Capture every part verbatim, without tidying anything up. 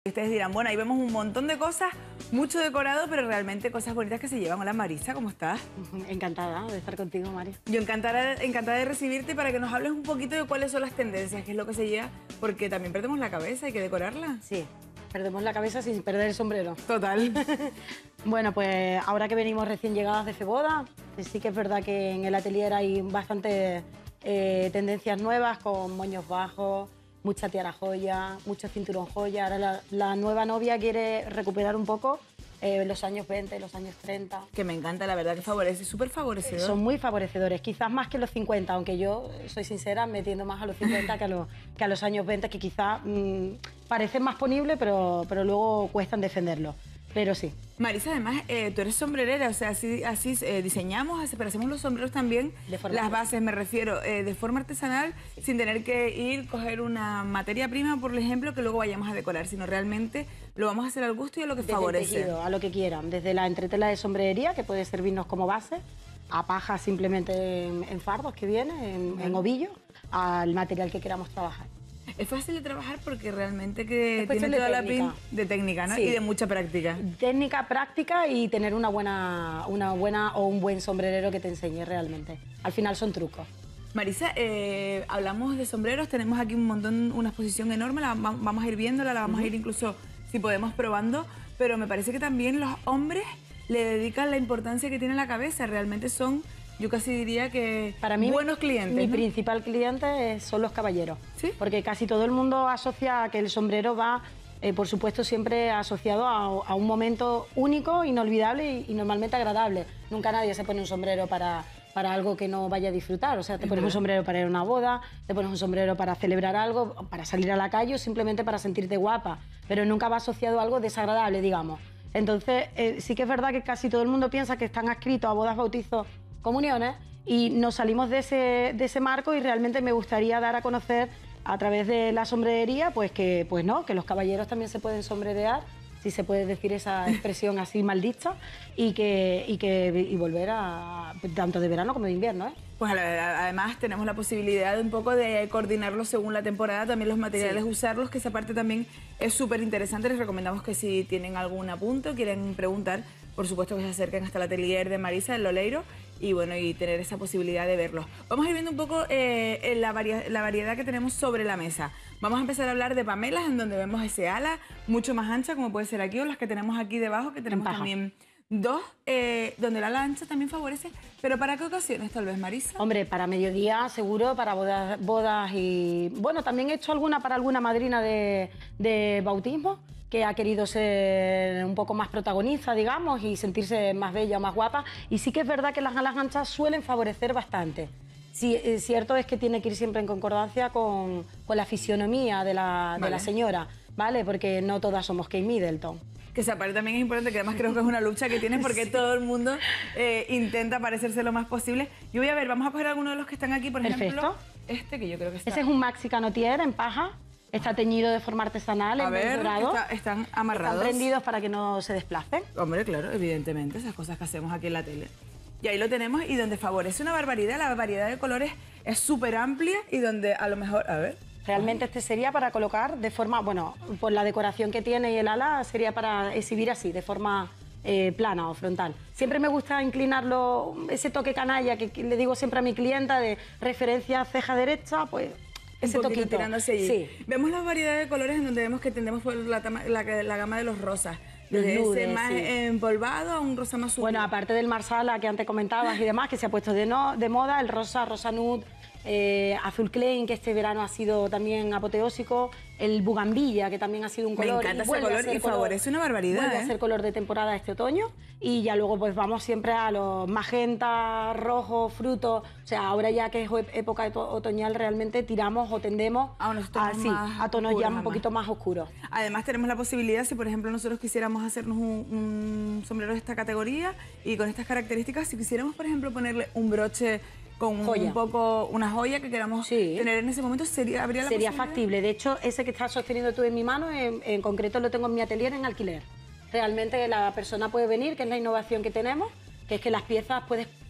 Ustedes dirán, bueno, ahí vemos un montón de cosas, mucho decorado, pero realmente cosas bonitas que se llevan. Hola Marisa, ¿cómo estás? Encantada de estar contigo, Mari. Yo encantada, encantada de recibirte para que nos hables un poquito de cuáles son las tendencias, qué es lo que se lleva, porque también perdemos la cabeza, hay que decorarla. Sí, perdemos la cabeza sin perder el sombrero. Total. Bueno, pues ahora que venimos recién llegadas de Feboda, sí que es verdad que en el atelier hay bastantes eh, tendencias nuevas con moños bajos, mucha tiara joya, mucho cinturón joya. Ahora la, la nueva novia quiere recuperar un poco eh, los años veinte, los años treinta. Que me encanta, la verdad que favorece, súper favorecedor. Son muy favorecedores, quizás más que los cincuenta, aunque yo, soy sincera, me tiendo más a los cincuenta que a los, que a los años veinte, que quizás mmm, parecen más ponibles, pero, pero luego cuestan defenderlo. Pero sí. Marisa, además, eh, tú eres sombrerera, o sea, así, así eh, diseñamos, así, pero hacemos los sombreros también, las bases, me refiero, eh, de forma artesanal, sí, sin tener que ir, coger una materia prima, por ejemplo, que luego vayamos a decorar, sino realmente lo vamos a hacer al gusto y a lo que desde favorece. El tejido, a lo que quieran, desde la entretela de sombrería, que puede servirnos como base, a paja simplemente en, en fardos que viene, en, en ovillo, al material que queramos trabajar. Es fácil de trabajar porque realmente que tiene toda técnica. la pin de técnica, ¿no? Sí. Y de mucha práctica. Técnica, práctica y tener una buena, una buena o un buen sombrerero que te enseñe realmente. Al final son trucos. Marisa, eh, hablamos de sombreros, tenemos aquí un montón, una exposición enorme, la vamos a ir viéndola, la vamos uh-huh. a ir incluso, si podemos, probando, pero me parece que también los hombres le dedican la importancia que tiene la cabeza, realmente son... Yo casi diría que para mí, buenos clientes. Mi ¿no? principal cliente son los caballeros. ¿Sí? Porque casi todo el mundo asocia que el sombrero va, eh, por supuesto, siempre asociado a, a un momento único, inolvidable y, y normalmente agradable. Nunca nadie se pone un sombrero para, para algo que no vaya a disfrutar. O sea, te pones un sombrero para ir a una boda, te pones un sombrero para celebrar algo, para salir a la calle o simplemente para sentirte guapa. Pero nunca va asociado a algo desagradable, digamos. Entonces, eh, sí que es verdad que casi todo el mundo piensa que están adscritos a bodas, bautizos, comuniones, y nos salimos de ese, de ese marco, y realmente me gustaría dar a conocer a través de la sombrerería pues que, pues no, que los caballeros también se pueden sombrerear, si se puede decir esa expresión así mal dicha, y que, y que y volver a tanto de verano como de invierno, ¿eh? Pues además tenemos la posibilidad de un poco de coordinarlo según la temporada, también los materiales, sí, usarlos, que esa parte también es súper interesante. Les recomendamos que si tienen algún apunte, quieren preguntar, por supuesto que se acerquen hasta el atelier de Marisa, el Loleiro, y bueno, y tener esa posibilidad de verlos. Vamos a ir viendo un poco eh, la, varia la variedad que tenemos sobre la mesa. Vamos a empezar a hablar de pamelas, en donde vemos ese ala mucho más ancha, como puede ser aquí, o las que tenemos aquí debajo, que tenemos también dos, eh, donde la ala ancha también favorece. ¿Pero para qué ocasiones tal vez, Marisa? Hombre, para mediodía seguro, para bodas, bodas y... Bueno, también he hecho alguna para alguna madrina de, de bautismo, que ha querido ser un poco más protagonista, digamos, y sentirse más bella o más guapa. Y sí que es verdad que las alas anchas suelen favorecer bastante. Sí, es cierto es que tiene que ir siempre en concordancia con, con la fisionomía de la, vale. de la señora, ¿vale? Porque no todas somos Kate Middleton. Que esa parte también es importante, que además creo que es una lucha que tienes porque sí, todo el mundo eh, intenta parecerse lo más posible. Yo voy a ver, vamos a coger alguno de los que están aquí, por Perfecto. ejemplo, este que yo creo que está... Ese es un maxi canotier en paja. Está teñido de forma artesanal, a en ver, dorado. Está, están amarrados. Están prendidos para que no se desplacen. Hombre, claro, evidentemente, esas cosas que hacemos aquí en la tele. Y ahí lo tenemos, y donde favorece una barbaridad, la variedad de colores es súper amplia, y donde a lo mejor, a ver... Realmente este sería para colocar de forma, bueno, por la decoración que tiene y el ala, sería para exhibir así, de forma eh, plana o frontal. Siempre me gusta inclinarlo, ese toque canalla que, que le digo siempre a mi clienta, de referencia ceja derecha, pues... Ese toquito tirando hacia allí. Sí. Vemos la variedad de colores, en donde vemos que tendemos por la, la, la gama de los rosas. Desde nudes, ese más sí, empolvado a un rosa más sutil. Bueno, aparte del marsala que antes comentabas y demás, que se ha puesto de, no, de moda, el rosa, rosa nude, eh, azul Klein, que este verano ha sido también apoteósico, el bugambilla, que también ha sido un color. Me encanta ese color y color, favorece una barbaridad. Vuelve ¿eh? a ser color de temporada este otoño, y ya luego pues vamos siempre a los magenta, rojo, frutos. O sea, ahora ya que es época otoñal, realmente tiramos o tendemos a, unos tonos a, sí, más a tonos ya un además. poquito más oscuros. Además tenemos la posibilidad, si por ejemplo nosotros quisiéramos hacernos un, un sombrero de esta categoría y con estas características, si quisiéramos por ejemplo ponerle un broche con joya, un poco una joya que queramos sí, tener en ese momento, sería habría la sería factible. De hecho, ese que estás sosteniendo tú en mi mano, en, en concreto lo tengo en mi atelier en alquiler. Realmente la persona puede venir, que es la innovación que tenemos, que es que las piezas puedes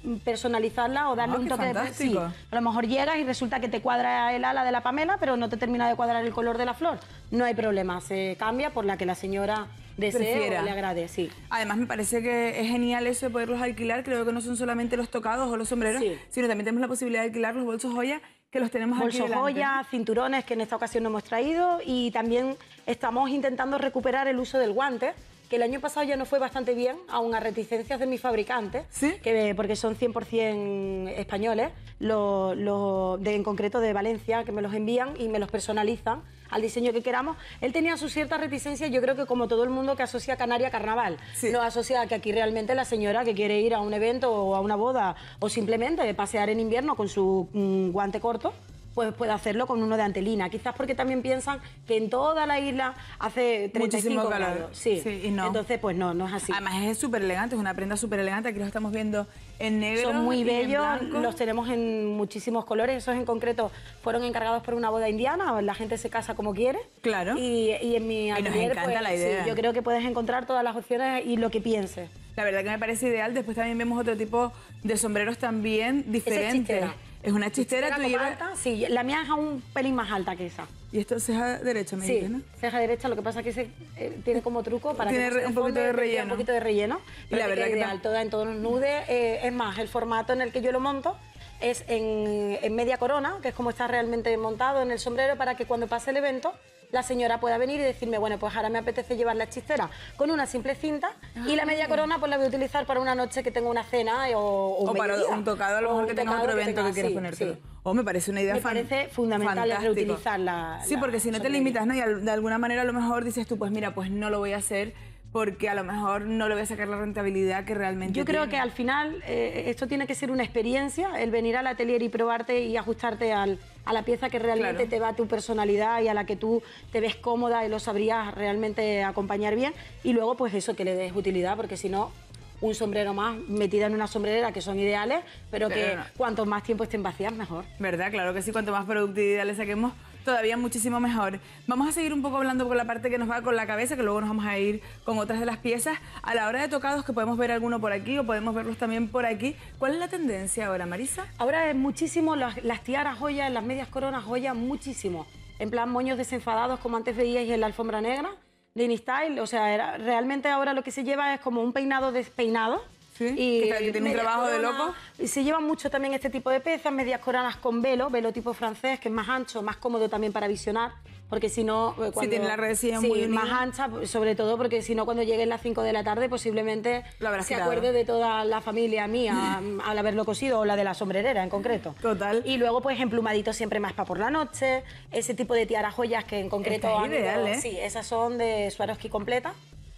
personalizarla o darle Ah, un qué toque de... fantástico. Sí, a lo mejor llegas y resulta que te cuadra el ala de la Pamela, pero no te termina de cuadrar el color de la flor. No hay problema, se cambia por la que la señora desee Prefiera. o le agrade, sí. Además, me parece que es genial eso de poderlos alquilar. Creo que no son solamente los tocados o los sombreros, Sí. sino también tenemos la posibilidad de alquilar los bolsos joya, que los tenemos aquí Bolsos delante. joya, cinturones que en esta ocasión no hemos traído, y también estamos intentando recuperar el uso del guante, que el año pasado ya no fue bastante bien, aun a reticencias de mis fabricantes, ¿Sí? que, porque son cien por cien españoles, lo, lo- de, en concreto de Valencia, que me los envían y me los personalizan al diseño que queramos. Él tenía su cierta reticencia, yo creo que como todo el mundo que asocia Canaria a carnaval, Sí. no asocia que aquí realmente la señora que quiere ir a un evento o a una boda o simplemente pasear en invierno con su mm, guante corto, pues puede hacerlo con uno de antelina. Quizás porque también piensan que en toda la isla hace treinta y cinco Muchísimo calor. grados. Sí. Sí, y no. Entonces, pues no, no es así. Además, es súper elegante, es una prenda súper elegante. Aquí los estamos viendo en negro. Son muy y en bellos, blanco. los tenemos en muchísimos colores. Esos en concreto fueron encargados por una boda indiana, la gente se casa como quiere. Claro. Y, y en mi nos atelier, encanta pues, la idea. sí, yo creo que puedes encontrar todas las opciones y lo que pienses. La verdad que me parece ideal. Después también vemos otro tipo de sombreros también diferentes. chistera. Es una chistera, tú como llevas... alta, sí, la mía es aún un pelín más alta que esa. Y esto es ceja derecha, me Sí, dices, ¿no? ceja derecha, lo que pasa es que se, eh, tiene como truco para Tiene que re- no se un poquito deforme, de tiene relleno. Un poquito de relleno. Y Pero la te verdad queda que ideal, tam- toda en todos los nudes. Eh, es más, el formato en el que yo lo monto es en, en media corona, que es como está realmente montado en el sombrero, para que cuando pase el evento la señora pueda venir y decirme, bueno, pues ahora me apetece llevar la chistera con una simple cinta y la media corona pues la voy a utilizar para una noche que tengo una cena o, o, O para mediodía. un tocado, a lo O mejor un que tengas tocado otro evento que, tenga, quieras sí, ponértelo. sí. O me parece una idea Me fan- parece fundamental fantástico. reutilizar la... Sí, la porque si no te sombrilla. limitas, ¿no? Y al- de alguna manera a lo mejor dices tú, pues mira, pues no lo voy a hacer porque a lo mejor no le voy a sacar la rentabilidad que realmente Yo creo tiene. que al final eh, esto tiene que ser una experiencia, el venir al atelier y probarte y ajustarte al, a la pieza que realmente Claro. te va a tu personalidad y a la que tú te ves cómoda y lo sabrías realmente acompañar bien. Y luego pues eso, que le des utilidad, porque si no, un sombrero más metida en una sombrerera, que son ideales, pero, Pero que no. cuanto más tiempo estén vacías, mejor. ¿Verdad? Claro que sí, cuanto más productividad le saquemos, todavía muchísimo mejor. Vamos a seguir un poco hablando con la parte que nos va con la cabeza, que luego nos vamos a ir con otras de las piezas. A la hora de tocados, que podemos ver alguno por aquí o podemos verlos también por aquí. ¿Cuál es la tendencia ahora, Marisa? Ahora es muchísimo las, las tiaras joyas, las medias coronas joyas, muchísimo. En plan moños desenfadados, como antes veíais en la alfombra negra, Lini Style. O sea, era- realmente ahora lo que se lleva es como un peinado despeinado. Sí, que está- que tiene un medias trabajo de coronas. loco. Y se lleva mucho también este tipo de piezas, medias coronas con velo, velo tipo francés, que es más ancho, más cómodo también para visionar. Porque si no... eh, cuando- tiene la redecilla sí, muy unida. más ancha, sobre todo porque si no cuando lleguen las cinco de la tarde posiblemente Lo habrás se quitado. acuerde de toda la familia mía al haberlo cosido, o la de la sombrerera en concreto. Total. Y luego pues emplumaditos siempre más para por la noche, ese tipo de tiaras joyas que en concreto... Esta es han ido- ideal, ¿eh? Sí, esas son de Swarovski completa,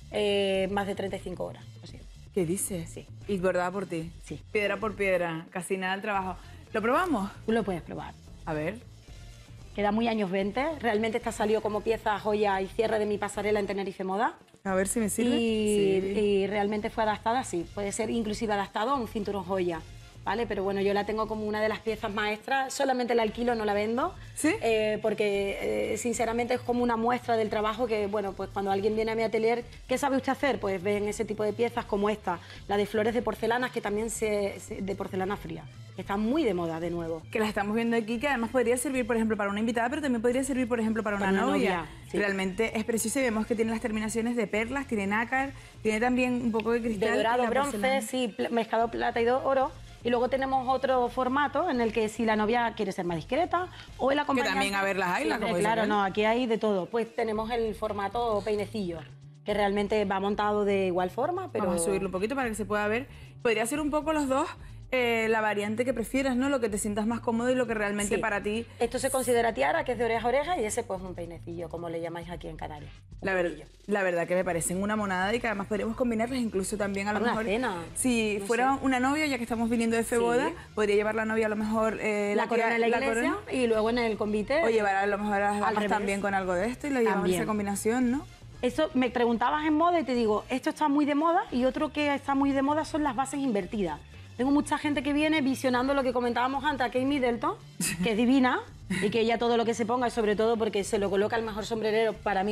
eh, más de treinta y cinco horas. Así. ¿Qué dices? Sí. Y bordada por ti. Sí. Piedra por piedra, casi nada del trabajo. ¿Lo probamos? Tú lo puedes probar. A ver. Queda muy años veinte, realmente esta salió como pieza, joya y cierre de mi pasarela en Tenerife Moda. A ver si me sirve. Y, Sí. y realmente fue adaptada, sí, puede ser inclusive adaptado a un cinturón joya, ¿vale? Pero bueno, yo la tengo como una de las piezas maestras, solamente la alquilo, no la vendo, ¿Sí? eh, porque eh, sinceramente es como una muestra del trabajo que, bueno, pues cuando alguien viene a mi atelier, ¿qué sabe usted hacer? Pues ven ese tipo de piezas como esta, la de flores de porcelanas, que también se, se- de porcelana fría, que está muy de moda de nuevo. Que las estamos viendo aquí, que además podría servir, por ejemplo, para una invitada, pero también podría servir, por ejemplo, para una Para una novia. novia, sí. Realmente es preciosa y vemos que tiene las terminaciones de perlas, tiene nácar, tiene también un poco de cristal. De y dorado, la bronce, porcelana. sí, pl- mezclado plata y do- oro. Y luego tenemos otro formato en el que si la novia quiere ser más discreta o el acompañante... también a ver las hay, Sí, la hombre, como dice claro, aquel. no, aquí hay de todo. Pues tenemos el formato peinecillo, que realmente va montado de igual forma, pero... Vamos a subirlo un poquito para que se pueda ver. Podría ser un poco los dos, eh, la variante que prefieras, ¿no? Lo que te sientas más cómodo y lo que realmente Sí. para ti... Esto se considera tiara, que es de oreja a oreja, y ese pues un peinecillo, como le llamáis aquí en Canarias. Un La, ver- pelillo. la verdad que me parecen una monada y que además podríamos combinarlas incluso también a lo Para una mejor... cena, Si no fuera sé. una novia, ya que estamos viniendo de Feboda, Sí. podría llevar la novia a lo mejor... eh, La corona en la iglesia corona, y luego en el convite... o llevar a lo mejor a las damas revés. también con algo de esto y lo llevamos También. esa combinación, ¿no? Eso me preguntabas en moda y te digo, esto está muy de moda, y otro que está muy de moda son las bases invertidas. Tengo mucha gente que viene visionando lo que comentábamos antes a Kate Middleton, que es divina, y que ella todo lo que se ponga, y sobre todo porque se lo coloca el mejor sombrerero para mí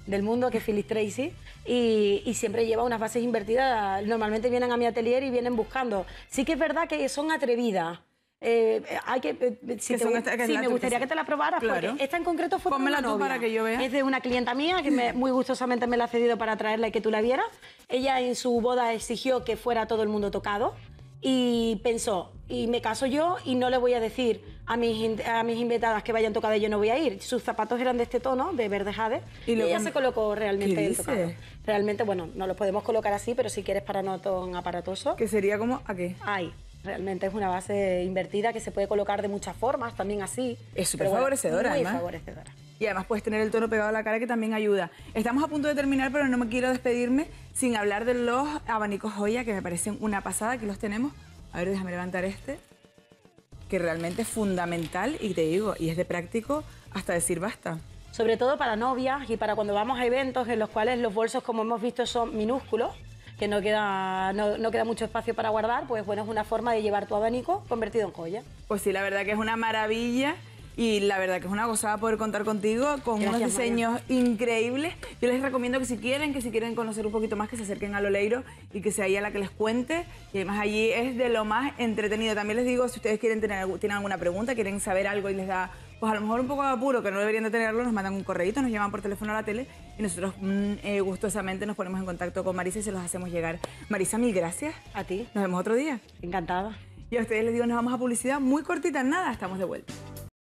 del mundo, que es Phyllis Tracy, y, y siempre lleva unas bases invertidas. Normalmente vienen a mi atelier y vienen buscando. Sí que es verdad que son atrevidas. Eh, hay que, eh, si Que te, son esta- que es sí, la me tu- gustaría que que te la probaras, Claro. porque esta en concreto fue de Pónmela una tú novia. para que yo vea. Es de una clienta mía que me, muy gustosamente me la ha cedido para traerla y que tú la vieras. Ella en su boda exigió que fuera todo el mundo tocado y pensó, y me caso yo y no le voy a decir a mis, in- a mis invitadas que vayan tocadas, yo no voy a ir. Sus zapatos eran de este tono, de verde jade, Y y, luego ella me- se colocó realmente ¿Qué el dices? tocado. Realmente, bueno, no lo podemos colocar así, pero si quieres para no tan aparatoso. Que sería como, ¿a qué? Ay, realmente es una base invertida que se puede colocar de muchas formas, también así. Es súper Pero bueno, favorecedora, muy además. favorecedora. Y además puedes tener el tono pegado a la cara, que también ayuda. Estamos a punto de terminar, pero no me quiero despedirme sin hablar de los abanicos Joya, que me parecen una pasada. Aquí los tenemos. A ver, déjame levantar este, que realmente es fundamental, y te digo, y es de práctico hasta decir basta. Sobre todo para novias y para cuando vamos a eventos en los cuales los bolsos, como hemos visto, son minúsculos, que no queda, no, no queda mucho espacio para guardar, pues bueno, es una forma de llevar tu abanico convertido en joya. Pues sí, la verdad que es una maravilla. Y la verdad que es una gozada poder contar contigo con Gracias, unos diseños increíbles. Yo les recomiendo que si quieren, que si quieren conocer un poquito más, que se acerquen al Oleiro y que sea ella la que les cuente. Y además allí es de lo más entretenido. También les digo, si ustedes quieren tener, algu- tienen alguna pregunta, quieren saber algo y les da, pues a lo mejor un poco de apuro, que no deberían de tenerlo, nos mandan un correíto, nos llaman por teléfono a la tele y nosotros mm, eh, gustosamente nos ponemos en contacto con Marisa y se los hacemos llegar. Marisa, mil gracias. A ti, Nos vemos otro día. encantada. Y a ustedes les digo, nos vamos a publicidad muy cortita, nada, estamos de vuelta.